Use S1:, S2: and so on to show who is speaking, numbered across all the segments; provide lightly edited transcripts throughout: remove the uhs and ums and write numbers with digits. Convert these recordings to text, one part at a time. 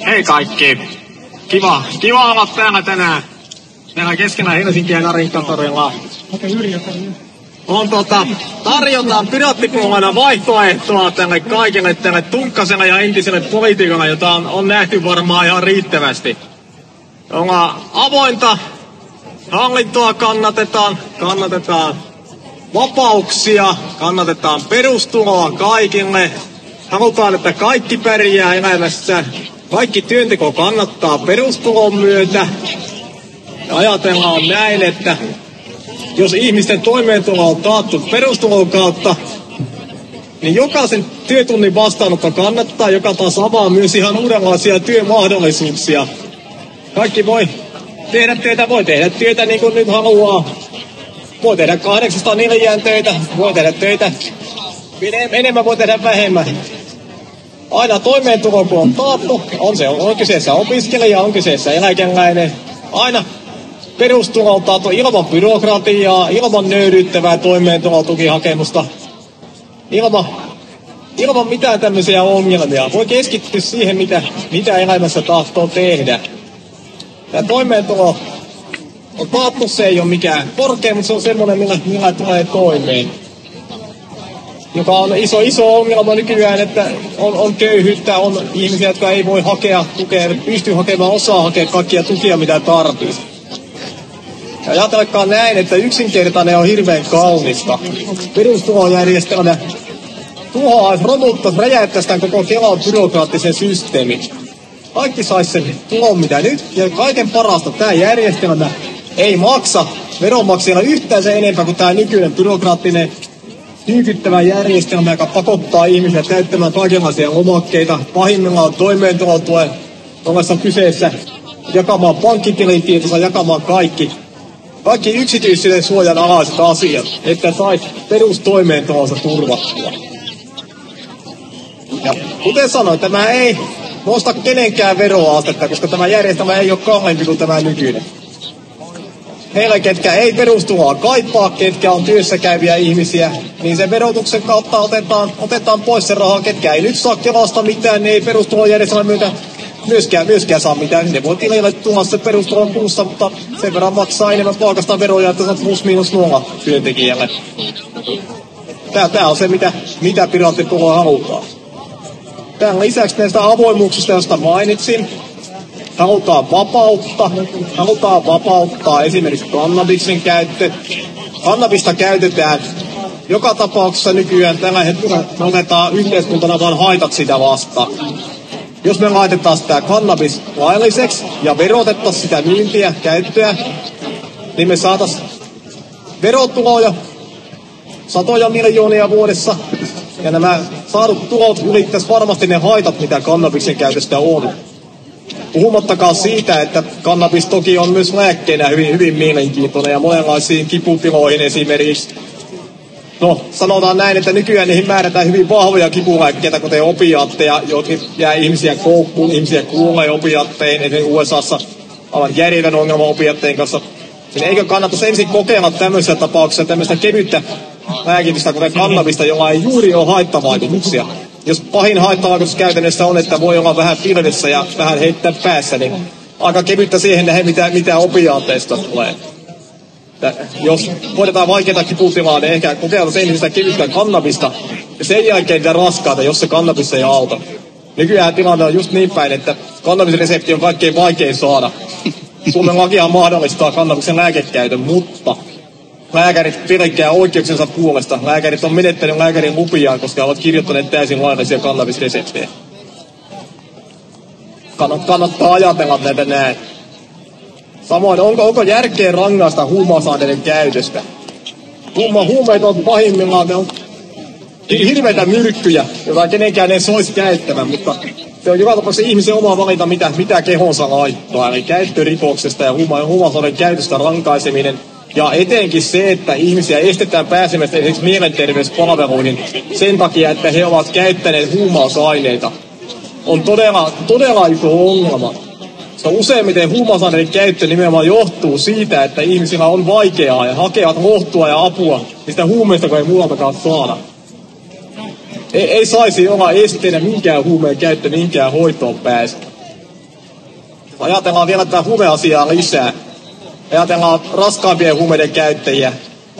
S1: Hei kaikki. Kiva olla täällä tänään. Meillä keskenään Helsinki ja Narinkatorilla. On tarjotaan Piraattipuolueena vaihtoehtoa tälle kaikille tälle Tunkkaselle ja entiselle poliitikolle, jota on nähty varmaan ihan riittävästi. Ollaan avointa hallintoa kannatetaan vapauksia, kannatetaan perustuloa kaikille. Halutaan, että kaikki pärjää elämässä. Kaikki työnteko kannattaa perustulon myötä. Ja ajatellaan näin, että jos ihmisten toimeentulo on taattu perustulon kautta, niin jokaisen työtunnin vastaanotto kannattaa, joka taas avaa myös ihan uudenlaisia työmahdollisuuksia. Kaikki voi tehdä työtä niin kuin nyt haluaa. Voi tehdä 8-4 töitä, voi tehdä töitä enemmän, voi tehdä vähemmän. Aina toimeentulo kun on taattu, on kyseessä opiskelija, on kyseessä eläkeläinen. Aina perustulo on taattu ilman byrokratiaa, ilman nöyryyttävää toimeentulotukihakemusta, ilman mitään tämmöisiä ongelmia. Voi keskittyä siihen, mitä elämässä tahtoo tehdä. Tämä toimeentulo on taattu, se ei ole mikään korkea, mutta se on semmoinen, millä tulee toimeen. Joka on iso ongelma nykyään, että on köyhyyttä, on ihmisiä, jotka ei voi hakea tukea, eivät pysty hakemaan, osaa hakea kaikkia tukia, mitä tarvitsisi. Ja ajatelkaa näin, että yksinkertainen on hirveän kaunista. Perustulojärjestelmä tuhoaisi, romuttaisi, räjäyttäisi tämän koko Kelan byrokraattisen systeemin. Kaikki saisi sen tulon mitä nyt, ja kaiken parasta tämä järjestelmä ei maksa veronmaksajilla yhtään se enempää kuin tämä nykyinen byrokraattinen tyykyttävä järjestelmä, joka pakottaa ihmisiä täyttämään kaikenlaisia lomakkeita. Pahimmillaan toimeentulotuen ollessa kyseessä jakamaan pankkitilitietonsa, jakamaan kaikki yksityisyyden suojan alaiset asiat, että saisi perustoimeentulonsa turvattua. Ja kuten sanoin, tämä ei nosta kenenkään veroastetta, koska tämä järjestelmä ei ole kalliimpi kuin tämä nykyinen. Heillä, ketkä ei perustuloa kaipaa, ketkä on työssä käyviä ihmisiä, niin sen verotuksen kautta otetaan pois se rahaa, ketkä ei nyt saa Kelasta mitään, niin ei perustulojärjestelmän myötä myöskään saa mitään. Ne voi tilille tulla se perustulon kuussa, mutta sen verran maksaa enemmän palkasta veroja, että saat +/0 työntekijälle. Tämä on se, mitä Piraattipuolue halutaan. Tämän lisäksi näistä avoimuuksista, joista mainitsin, halutaan vapauttaa esimerkiksi kannabiksen käyttö. Kannabista käytetään joka tapauksessa nykyään tällä hetkellä, me otetaan yhteiskuntana vaan haitat sitä vastaan. Jos me laitetaan sitä kannabis lailliseksi ja verotettaisiin sitä myyntiä, käyttöä, niin me saataisiin verotuloja satoja miljoonia vuodessa. Ja nämä saadut tulot ylittäisi varmasti ne haitat, mitä kannabiksen käytöstä on. Puhumattakaan siitä, että kannabis toki on myös lääkkeenä hyvin mielenkiintoinen ja monenlaisiin kiputiloihin esimerkiksi. No, sanotaan näin, että nykyään niihin määrätään hyvin vahvoja kipulääkkeitä, kuten opiaatteja, jotka jää ihmisiä koukkuun, ihmisiä kuolee opiaatteihin, esimerkiksi USAssa aivan järjevän ongelman opiaatteen kanssa. Niin eikö kannattaisi ensin kokeilla tämmöisessä tapauksessa tämmöistä kevyttä lääkitystä, kuten kannabista, jolla ei juuri ole haittavaikutuksia. Jos pahin haittavaikutus käytännössä on, että voi olla vähän pilvessä ja vähän heittää päässä, niin aika kevyttä siihen nähdä, mitä opiaateista tulee. Jos hoidetaan vaikeita kiputilaa, niin ehkä kokeillaan ensin sitä kevyttä kannabista ja sen jälkeen niitä raskaata, jos se kannabis ei auta. Nykyään tilanne on just niin päin, että kannabisresepti on kaikkein vaikein saada. Suomen lakihan mahdollistaa kannabiksen lääkekäytön, mutta lääkärit pelkää oikeuksensa puolesta. Lääkärit on menettänyt lääkärin lupiaan, koska ovat kirjoittaneet täysin laillisia kannabisreseptejä. Kannattaa ajatella näitä näin. Samoin, onko järkeä rangaista huumausaineiden käytöstä? Huumeet on pahimmillaan, ne on hirveitä myrkkyjä, joita kenenkään ei soisi käyttämään, mutta se on joka tapauksessa ihmisen oma valinta, mitä kehonsa laittaa. Eli käyttörikoksesta ja huumausaineiden käytöstä rankaiseminen. Ja etenkin se, että ihmisiä estetään pääsemästä esimerkiksi mielenterveyspalveluihin sen takia, että he ovat käyttäneet huumausaineita, on todella iso ongelma. Koska useimmiten huumausaineiden käyttö nimenomaan johtuu siitä, että ihmisillä on vaikeaa ja hakevat lohtua ja apua niistä huumeista, kun ei muualtakaan saada. Ei saisi olla esteenä minkään huumeen käyttö, minkään hoitoon päästä. Ajatellaan vielä tätä huumeasiaa lisää. Ajatellaan raskaampien huumeiden käyttäjiä.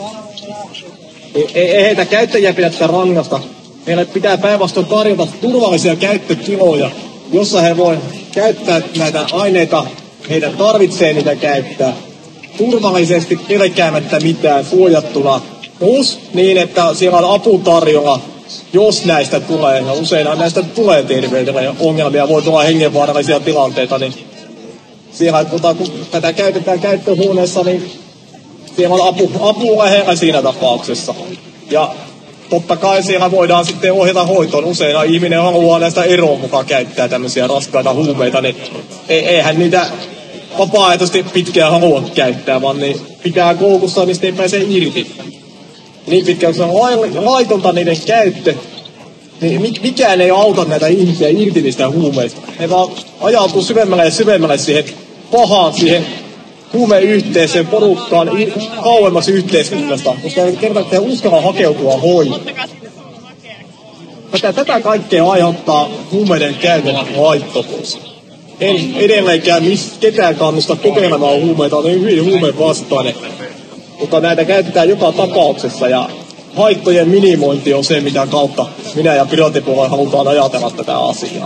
S1: Ei heitä käyttäjiä pidä rangaista. Meille pitää päinvastoin tarjota turvallisia käyttötiloja, jossa he voi käyttää näitä aineita, heidän tarvitsee niitä käyttää. Turvallisesti, pelkäämättä mitään, suojattuna. Plus niin, että siellä on apu tarjolla, jos näistä tulee, ja usein näistä tulee terveydellä ongelmia, voi tulla hengenvaarallisia tilanteita, niin siellä, kun tätä käytetään käyttöhuoneessa, niin siellä on apu lähellä siinä tapauksessa. Ja totta kai siellä voidaan sitten ohjata hoitoon. Usein ihminen haluaa näistä eroon mukaan käyttää tämmöisiä raskaita huumeita, niin eihän niitä vapaaehtoisesti pitkään halua käyttää, vaan niin pitää koukussa, niin ei pääse irti. Niin pitkään, kun se on laitonta niiden käyttö, niin mikään ei auta näitä ihmisiä irti niistä huumeista. He vaan ajautuu syvemmälle ja syvemmälle siihen pahaan, siihen huumeyhteisöön, porukkaan, kauemmas yhteiskunnasta, koska he uskalla hakeutua hoitoon. Tätä kaikkea aiheuttaa huumeiden käytön laittomuus. En edelleenkään ketään kannusta kokeilemaan huumeita, on hyvin huumeen vastainen. Mutta näitä käytetään joka tapauksessa ja haittojen minimointi on se, mitä kautta minä ja Piraattipuolue halutaan ajatella tätä asiaa.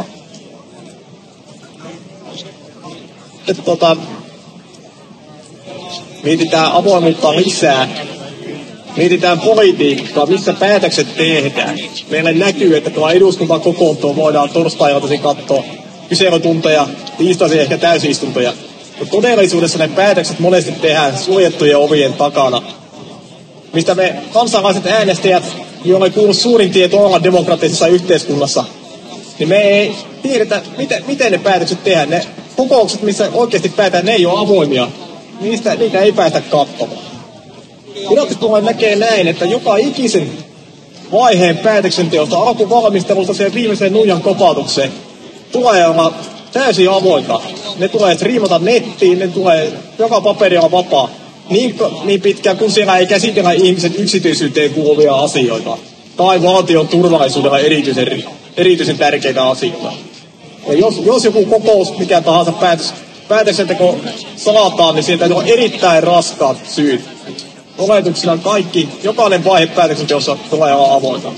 S1: Mietitään avoimuutta lisää. Mietitään politiikkaa, missä päätökset tehdään. Meille näkyy, että tuolla eduskunta kokoontuu, voidaan torstailtaisin katsoa kyselytunteja, tiistaisin ehkä täysistuntoja. Mutta todellisuudessa ne päätökset monesti tehdään suljettujen ovien takana, mistä me kansalaiset äänestäjät, joille kuuluu suurin tieto olla demokraattisessa yhteiskunnassa, niin me ei tiedetä, miten ne päätökset tehdään. Ne kokoukset, missä oikeasti päätetään, ne ei ole avoimia. Niitä ei päästä katsomaan. Piraattipuolue näkee näin, että joka ikisen vaiheen päätöksenteosta, alkuvalmistelusta siihen viimeiseen nuijan kopautukseen, tulee olla täysin avointa. Ne tulee striimata nettiin, ne tulee joka paperilla vapaa. Niin pitkään, kun siellä ei käsitellä ihmisen yksityisyyteen kuuluvia asioita. Tai valtion turvallisuudella erityisen tärkeitä asioita. Ja jos joku kokous, mikä tahansa päätöksenteko salataan, niin sieltä on erittäin raskaat syyt. Oletuksena jokainen vaihe päätöksenteossa tulee olla avointa.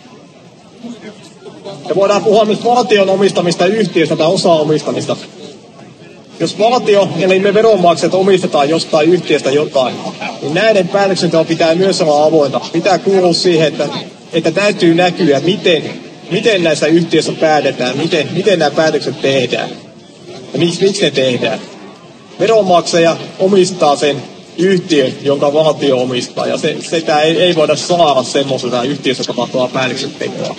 S1: Ja voidaan puhua myös valtion omistamista yhtiöistä tai osaomistamista. Jos valtio, eli me veronmaksajat omistetaan jostain yhtiöstä jotain, niin näiden päätöksenteon pitää myös olla avointa. Pitää kuulua siihen, että täytyy näkyä, miten näissä yhtiöissä päätetään, miten nämä päätökset tehdään ja miksi ne tehdään. Veronmaksaja omistaa sen yhtiön, jonka valtio omistaa, ja sitä ei voida saada semmoisena yhtiössä tapahtuvaa päätöksentekoa.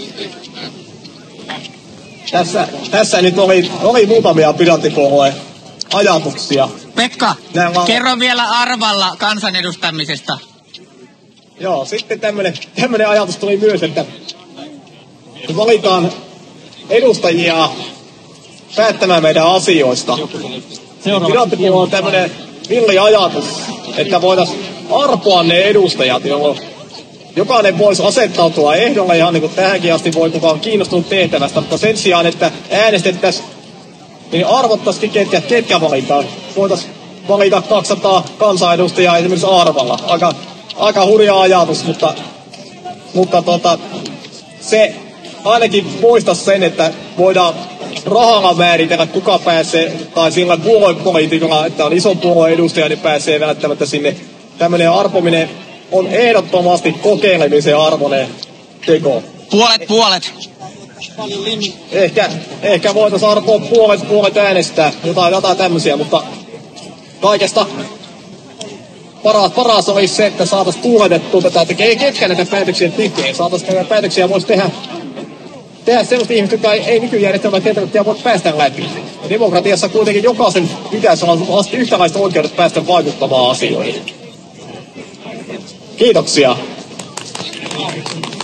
S1: Tässä nyt oli muutamia Piraattipuolueen ajatuksia.
S2: Pekka, kerro vielä arvalla kansanedustamisesta.
S1: Joo, sitten tämmönen ajatus tuli myös, että valitaan edustajia päättämään meidän asioista. Piraattipuolue on tämmönen villi ajatus, että voitaisiin arpoa ne edustajat, jolloin jokainen voisi asettautua ehdolle ihan niin kuin tähänkin asti voi kukaan kiinnostunut tehtävästä, mutta sen sijaan, että äänestettäisiin, niin arvottaisiin ketkä valitaan. Voitaisiin valita 200 kansanedustajaa esimerkiksi arvalla. Aika hurja ajatus, mutta se ainakin poistaisi sen, että voidaan rahalla määritellä, kuka pääsee, tai sillä puoluepolitiikalla, että on ison puolueen edustaja, niin pääsee välttämättä sinne. Tämmöinen arpominen on ehdottomasti kokeilemisen arvoinen teko.
S2: Puolet.
S1: Ehkä voitaisiin arpoa puolet äänestää, jotain tämmöisiä, mutta kaikesta paras olisi se, että saataisiin puoletettua tätä, että ketkä näitä päätöksiä tekee. Saataisiin näitä päätöksiä voisi tehdä sellaiset ihmiset, jotka ei nykyjärjestelmällä tietämättä voi päästä läpi. Ja demokratiassa kuitenkin jokaisen pitäisi olla yhtäläiset oikeudet päästä vaikuttamaan asioihin. Kiitoksia.